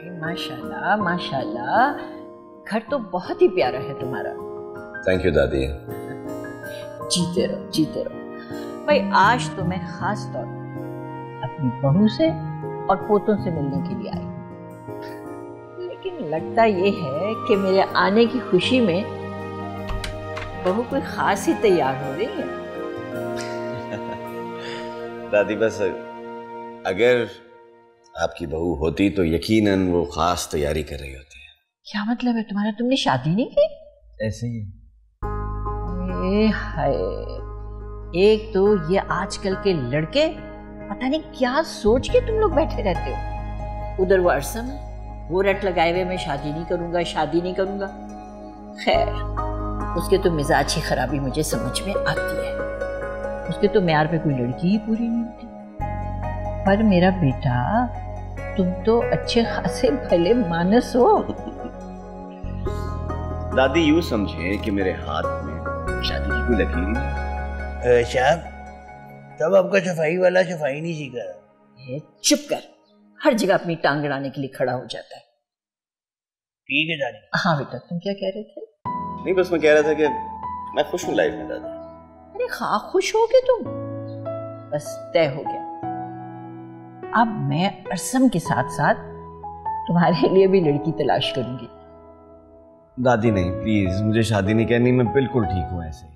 माशाल्लाह माशाल्लाह, घर तो बहुत ही प्यारा है तुम्हारा। थैंक यू दादी। जीते रहो जीते रहो। भाई आज तो मैं खास तौर पर अपनी बहू से और पोतों से मिलने के लिए आई, लेकिन लगता ये है कि मेरे आने की खुशी में बहू कोई खास ही तैयार हो रही है। दादी बस अगर आपकी बहू होती तो यकीनन वो खास तैयारी कर रही होती है। क्या मतलब है तुम्हारा? तुमने शादी नहीं की? ऐसे ही। हाय, एक तो ये आजकल के लड़के पता नहीं क्या सोच के तुम लोग बैठे रहते हो। उधर वो अरसम, वो रट लगाए हुए मैं शादी नहीं करूंगा शादी नहीं करूंगा। खैर उसके तो मिजाज की खराबी मुझे समझ में आती है, उसके तो म्यार पे कोई लड़की ही पूरी नहीं होती। पर मेरा बेटा तुम तो अच्छे खासे भले मानस हो। दादी यूं समझे कि मेरे हाथ में शादी की कोई लकीर नहीं। शाह तब आपका सफाई वाला सफाई नहीं सीखा रहा। चुप कर, हर जगह अपनी टांग अड़ाने के लिए खड़ा हो जाता है। ठीक है दादी। हाँ बेटा तुम क्या कह रहे थे? नहीं बस मैं कह रहा था कि मैं खुश हूँ लाइफ में दादी। अरे हाँ खुश हो गए तुम, बस तय हो गया। अब मैं अरसम के साथ साथ तुम्हारे लिए भी लड़की तलाश करूंगी। दादी नहीं प्लीज, मुझे शादी नहीं करनी, मैं बिल्कुल ठीक हूँ ऐसे।